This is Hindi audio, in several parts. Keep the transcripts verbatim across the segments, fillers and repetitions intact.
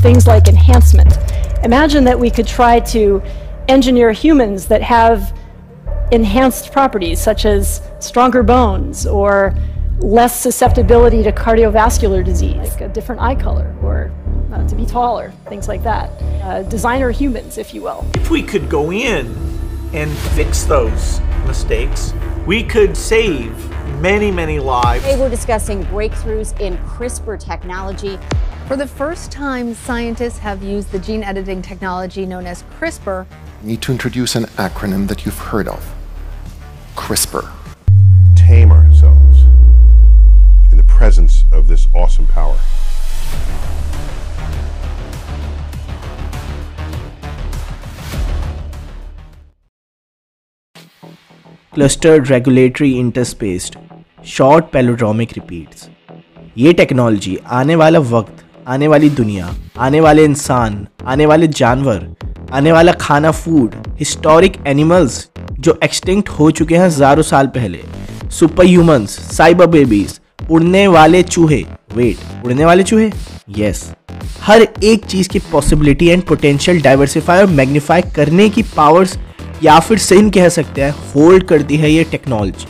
things like enhancement. Imagine that we could try to engineer humans that have enhanced properties such as stronger bones or less susceptibility to cardiovascular disease, like a different eye color or uh, to be taller, things like that. Uh, designer humans, if you will. If we could go in and fix those mistakes, we could save many, many lives. Today we're discussing breakthroughs in CRISPR technology. For the first time, scientists have used the gene editing technology known as CRISPR. I need to introduce an acronym that you've heard of. CRISPR. Tame ourselves in the presence of this awesome power. Clustered Regulatory Interspaced Short Palindromic Repeats। ये टेक्नोलॉजी आने वाला वक्त, आने वाली दुनिया, आने वाले इंसान, आने वाले जानवर, आने वाला खाना फूड, हिस्टोरिक एनिमल्स जो एक्सटिंक्ट हो चुके हैं हजारों साल पहले, सुपर ह्यूमंस, साइबर बेबीज, उड़ने वाले चूहे, वेट उड़ने वाले चूहे, यस, हर एक चीज की पॉसिबिलिटी एंड पोटेंशियल डाइवर्सिफाई और मैग्नीफाई करने की पावर्स या फिर सेम कह सकते हैं होल्ड करती है ये टेक्नोलॉजी।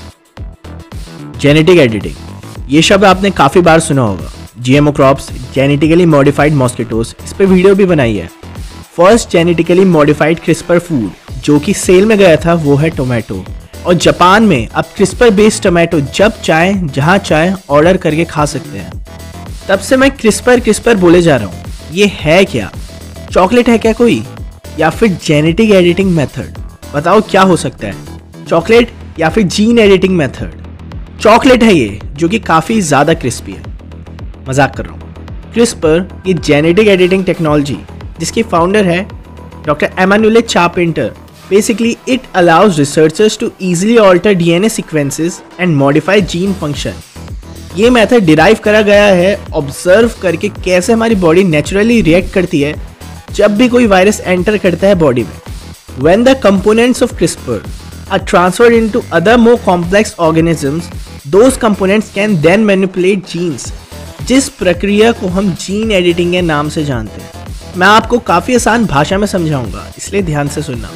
जेनेटिक एडिटिंग, ये शब्द आपने काफी बार सुना होगा। GMO crops, genetically modified mosquitoes, इस पे वीडियो भी बनाई है। First genetically modified CRISPR food जो कि सेल में गया था वो है टोमेटो, और जापान में अब क्रिस्पर बेस्ड टोमेटो जब चाहे जहां चाहे ऑर्डर करके खा सकते हैं। तब से मैं क्रिस्पर क्रिस्पर बोले जा रहा हूँ। ये है क्या? चॉकलेट है क्या कोई, या फिर जेनेटिक एडिटिंग मेथड? बताओ क्या हो सकता है, चॉकलेट या फिर जीन एडिटिंग मेथड? चॉकलेट है ये जो कि काफी ज्यादा क्रिस्पी है। मजाक कर रहा हूँ। क्रिस्पर ये जेनेटिक एडिटिंग टेक्नोलॉजी जिसके फाउंडर है doctor Emmanuelle Charpentier. Basically it allows researchers to easily alter DNA sequences and modify gene function. ये मेथड डिराइव करा गया है ऑब्जर्व करके कैसे हमारी बॉडी नेचुरली रिएक्ट करती है जब भी कोई वायरस एंटर करता है बॉडी में। When the components of CRISPR are transferred into other more complex organisms, those components can then manipulate genes, जिस प्रक्रिया को हम जीन एडिटिंग के नाम से जानते हैं। मैं आपको काफ़ी आसान भाषा में समझाऊंगा, इसलिए ध्यान से सुनना।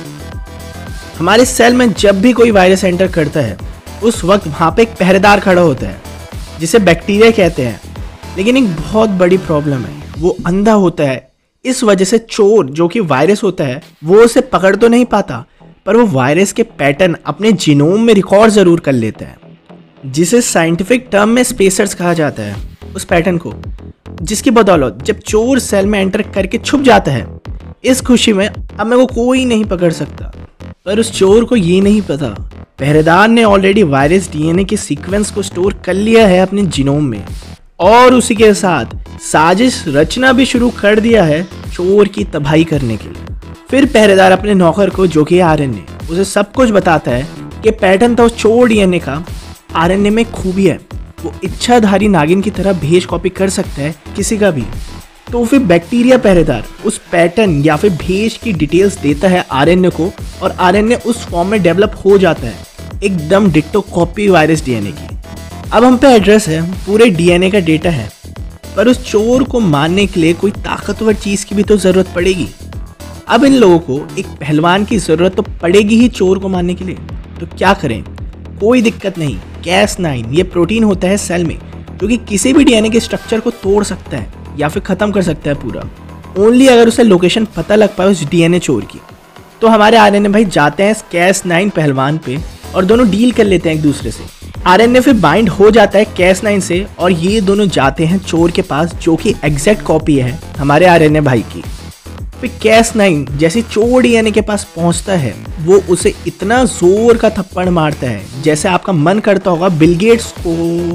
हमारे सेल में जब भी कोई वायरस एंटर करता है उस वक्त वहाँ पे एक पहरेदार खड़ा होता है जिसे बैक्टीरिया कहते हैं। लेकिन एक बहुत बड़ी प्रॉब्लम है, वो अंधा होता है। इस वजह से चोर जो कि वायरस होता है वो उसे पकड़ तो नहीं पाता, पर वो वायरस के पैटर्न अपने जीनोम में रिकॉर्ड जरूर कर लेता है, जिसे साइंटिफिक टर्म में स्पेसर्स कहा जाता है उस पैटर्न को, जिसकी बदौलत जब चोर सेल में एंटर करके छुप जाता है इस खुशी में अब मेरे को कोई नहीं पकड़ सकता। पर उस चोर को ये नहीं पता पहरेदार ने ऑलरेडी वायरस डीएनए के सीक्वेंस को स्टोर कर लिया है अपने जीनोम में, और उसी के साथ साजिश रचना भी शुरू कर दिया है चोर की तबाही करने के लिए। फिर पहरेदार अपने नौकर को जो कि आरएनए, उसे सब कुछ बताता है कि पैटर्न तो चोर डीएनए का आरएनए में खूबी है, वो इच्छाधारी नागिन की तरह भेज कॉपी कर सकता है किसी का भी। तो फिर बैक्टीरिया पहरेदार उस पैटर्न या फिर भेज की डिटेल्स देता है आरएनए को, और आरएनए उस फॉर्म में डेवलप हो जाता है एकदम डिट्टो कॉपी वायरस डीएनए की। अब हम पे एड्रेस है, पूरे डीएनए का डेटा है, पर उस चोर को मारने के लिए कोई ताकतवर चीज की भी तो जरूरत पड़ेगी। अब इन लोगों को एक पहलवान की जरूरत तो पड़ेगी ही चोर को मारने के लिए। तो क्या करें? कोई दिक्कत नहीं, कैस नाइन ये प्रोटीन होता है सेल में जो कि किसी भी डीएनए के स्ट्रक्चर को तोड़ सकता है या फिर खत्म कर सकता है पूरा, ओनली अगर उसे लोकेशन पता लग पाए उस डीएनए चोर की। तो हमारे आरएनए भाई जाते हैं कैस नाइन पहलवान पे और दोनों डील कर लेते हैं एक दूसरे से। आरएनए फिर बाइंड हो जाता है कैस नाइन से, और ये दोनों जाते हैं चोर के पास जो कि एग्जैक्ट कॉपी है हमारे आरएनए भाई की। फिर कैस नाइन जैसे चोर डीएनए के पास पहुंचता है वो उसे इतना जोर का थप्पड़ मारता है जैसे आपका मन करता होगा बिल गेट्स को।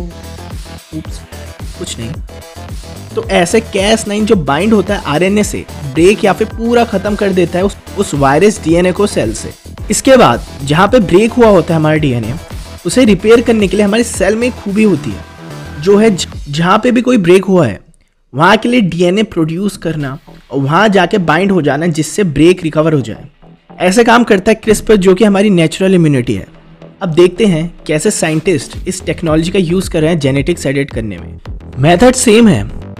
उप्स, कुछ नहीं। तो ऐसे कैस नाइन जो बाइंड होता है आरएनए से ब्रेक या फिर पूरा खत्म कर देता है उस, उस वायरस डीएनए को सेल से। इसके बाद जहाँ पे ब्रेक हुआ होता है हमारा डीएनए, उसे रिपेयर करने के लिए हमारे सेल में एक खूबी होती है जो है जहाँ पे भी कोई ब्रेक हुआ है वहाँ के लिए डीएनए प्रोड्यूस करना और वहाँ जाके बाइंड हो जाना जिससे ब्रेक रिकवर हो जाए। ऐसे काम करता है क्रिस्पर जो कि हमारी नेचुरल इम्यूनिटी है। अब देखते हैं कैसे साइंटिस्ट इस टेक्नोलॉजी का यूज़ कर रहे हैं जेनेटिक्स एडिट करने में। मेथड सेम है,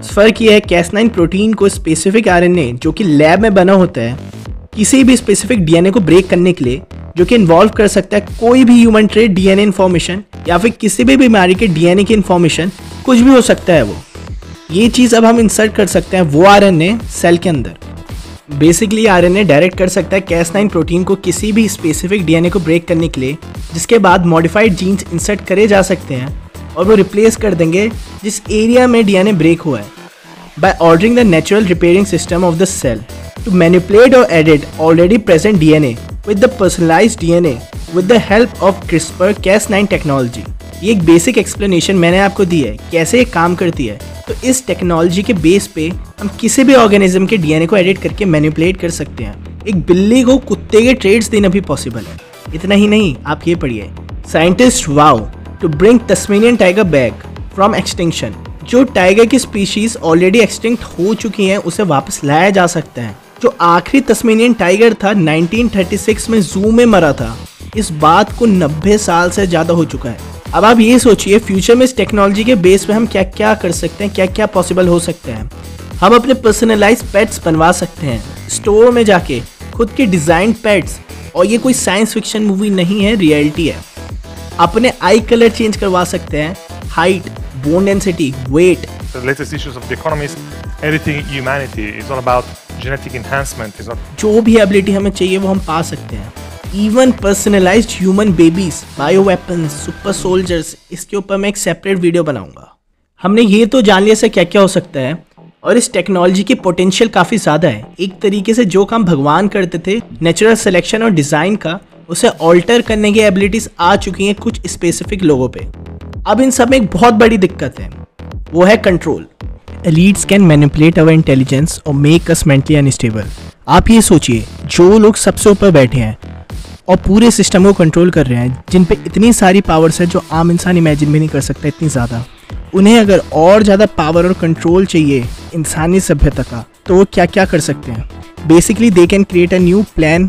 फर्क ये है कैस नाइन प्रोटीन को स्पेसिफिक आरएनए जो कि लैब में बना होता है किसी भी स्पेसिफिक डीएनए को ब्रेक करने के लिए, जो कि इन्वॉल्व कर सकता है कोई भी ह्यूमन ट्रेट डीएनए इन्फॉर्मेशन या फिर किसी भी बीमारी के डीएनए की इन्फॉर्मेशन, कुछ भी हो सकता है वो। ये चीज़ अब हम इंसर्ट कर सकते हैं वो आरएनए सेल के अंदर। बेसिकली आरएनए डायरेक्ट कर सकता है कैस नाइन प्रोटीन को किसी भी स्पेसिफिक डीएनए को ब्रेक करने के लिए, जिसके बाद मॉडिफाइड जीन्स इंसर्ट करे जा सकते हैं और वो रिप्लेस कर देंगे जिस एरिया में डीएनए ब्रेक हुआ है, by ordering the natural repairing system of the cell to manipulate और edit already present DNA with the personalised DNA with the help of CRISPR Cas nine technology. ये एक बेसिक एक्सप्लेनेशन मैंने आपको दी है कैसे ये काम करती है। तो इस टेक्नोलॉजी के बेस पे हम किसी भी ऑर्गेनिज्म के डीएनए को एडिट करके मैनिपुलेट कर सकते हैं। एक बिल्ली को कुत्ते के ट्रेड्स देना भी पॉसिबल है। इतना ही नहीं, आप ये पढ़िए, scientist vow to bring Tasmanian tiger back from extinction. जो टाइगर की स्पीशीज ऑलरेडी एक्सटिंक्ट हो चुकी हैं उसे वापस लाया जा सकता है। जो आखिरी तस्मेनियन टाइगर था नाइनटीन थर्टी सिक्स में जू में मरा था, इस बात को नब्बे साल से ज़्यादा हो चुका है। अब आप ये सोचिए फ्यूचर में इस टेक्नोलॉजी के बेस पे हम क्या क्या कर सकते हैं, क्या क्या पॉसिबल हो सकता है। हम अपने पर्सनलाइज पेट्स बनवा सकते हैं स्टोर में जाके, खुद के डिज़ाइन पेट्स, और ये कोई साइंस फिक्शन मूवी नहीं है, रियलिटी है। अपने आई कलर चेंज करवा सकते हैं, height, bone density, weight. The latest issues of the Economist, everything humanity is all about genetic enhancement. Is not... जो भी एबिलिटी हमें चाहिए वो हम पा सकते हैं। Even personalised human babies, bio weapons, super soldiers, इसके ऊपर मैं एक सेपरेट वीडियो बनाऊंगा। हमने ये तो जान लिया से क्या क्या हो सकता है, और इस टेक्नोलॉजी की पोटेंशियल काफ़ी ज़्यादा है। एक तरीके से जो काम भगवान करते थे नेचुरल सिलेक्शन और डिज़ाइन का, उसे ऑल्टर करने की एबिलिटीज़ आ चुकी हैं कुछ स्पेसिफिक लोगों पे। अब इन सब में एक बहुत बड़ी दिक्कत है, वो है control. Elites can manipulate our intelligence और मेक अस मेंटली अनस्टेबल। आप ये सोचिए, जो लोग सबसे ऊपर बैठे हैं और पूरे सिस्टम को कंट्रोल कर रहे हैं, जिन पे इतनी सारी पावर्स है जो आम इंसान इमेजिन भी नहीं कर सकता, इतनी ज़्यादा, उन्हें अगर और ज़्यादा पावर और कंट्रोल चाहिए इंसानी सभ्यता का, तो वो क्या क्या कर सकते हैं। Basically they can create a new plan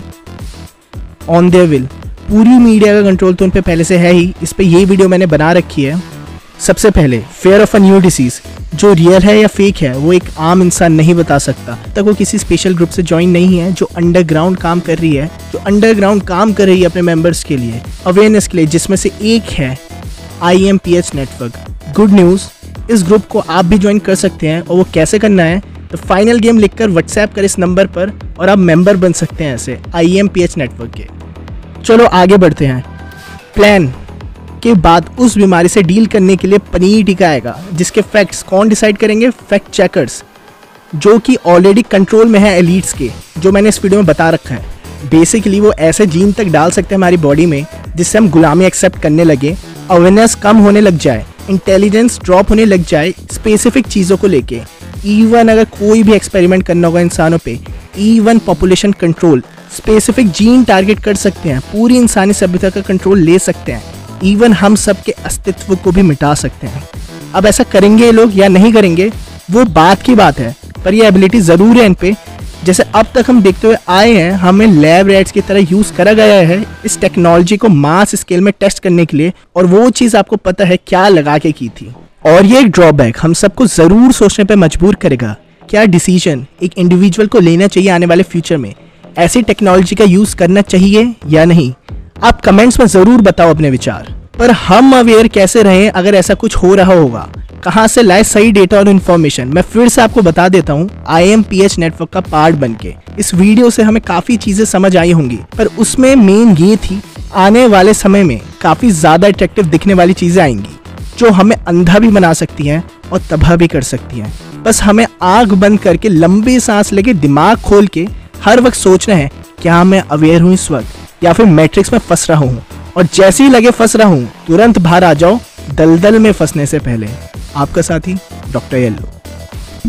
on their will. पूरी मीडिया का कंट्रोल तो उन पे पहले से है ही, इस पे ये वीडियो मैंने बना रखी है। सबसे पहले fear of a new disease, जो रियल है या फेक है वो एक आम इंसान नहीं बता सकता तक वो किसी स्पेशल ग्रुप से ज्वाइन नहीं है, जो अंडरग्राउंड काम कर रही है जो अंडरग्राउंड काम कर रही है अपने मेंबर्स के लिए, अवेयरनेस के लिए, जिसमें से एक है I M P H network. Good news, इस ग्रुप को आप भी ज्वाइन कर सकते हैं, और वो कैसे करना है तो फाइनल गेम लिखकर व्हाट्सएप कर इस नंबर पर और आप मेंबर बन सकते हैं ऐसे I M P H network के। चलो आगे बढ़ते हैं। प्लान के बाद उस बीमारी से डील करने के लिए पनीर टीका आएगा, जिसके फैक्ट्स कौन डिसाइड करेंगे? फैक्ट चेकर्स, जो कि ऑलरेडी कंट्रोल में है एलीट्स के, जो मैंने इस वीडियो में बता रखा है। बेसिकली वो ऐसे जीन तक डाल सकते हैं हमारी बॉडी में जिससे हम गुलामी एक्सेप्ट करने लगे, अवेयरनेस कम होने लग जाए, इंटेलिजेंस ड्रॉप होने लग जाए स्पेसिफिक चीज़ों को लेके। इवन अगर कोई भी एक्सपेरिमेंट करना होगा इंसानों पे, even population control, specific gene target कर सकते हैं, पूरी इंसानी सभ्यता का कंट्रोल ले सकते हैं, इवन हम सब के अस्तित्व को भी मिटा सकते हैं। अब ऐसा करेंगे ये लोग या नहीं करेंगे वो बात की बात है, पर ये एबिलिटी ज़रूर है इन पे। जैसे अब तक हम देखते हुए आए हैं, हमें लैब रैट्स की तरह यूज़ करा गया है इस टेक्नोलॉजी को मास स्केल में टेस्ट करने के लिए, और वो चीज़ आपको पता है क्या लगा के की थी। और ये एक ड्रॉबैक हम सबको ज़रूर सोचने पर मजबूर करेगा, क्या डिसीजन एक इंडिविजुअल को लेना चाहिए आने वाले फ्यूचर में, ऐसी टेक्नोलॉजी का यूज़ करना चाहिए या नहीं। आप कमेंट्स में ज़रूर बताओ अपने विचार। पर हम अवेयर कैसे रहें अगर ऐसा कुछ हो रहा होगा, कहाँ से लाए सही डेटा और इन्फॉर्मेशन, मैं फिर से आपको बता देता हूँ, I M P H network का पार्ट बनके। इस वीडियो से हमें काफ़ी चीज़ें समझ आई होंगी, पर उसमें मेन ये थी आने वाले समय में काफ़ी ज़्यादा अट्रैक्टिव दिखने वाली चीज़ें आएंगी जो हमें अंधा भी बना सकती हैं और तबाह भी कर सकती हैं। बस हमें आँख बंद करके लंबी सांस लेके दिमाग खोल के हर वक्त सोचना है, क्या मैं अवेयर हूँ इस वक्त या फिर मैट्रिक्स में फंस रहा हूँ, और जैसे ही लगे फंस रहा हूँ तुरंत बाहर आ जाओ दलदल में फंसने से पहले। आपका साथी डॉक्टर येलो।